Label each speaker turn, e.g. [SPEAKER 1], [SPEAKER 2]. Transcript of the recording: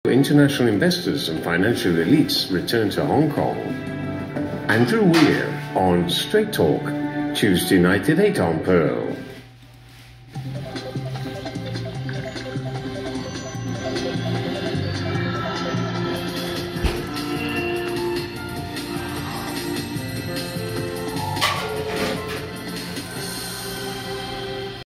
[SPEAKER 1] International investors and financial elites return to Hong Kong. Andrew Weir on Straight Talk, Tuesday night at 8 on Pearl.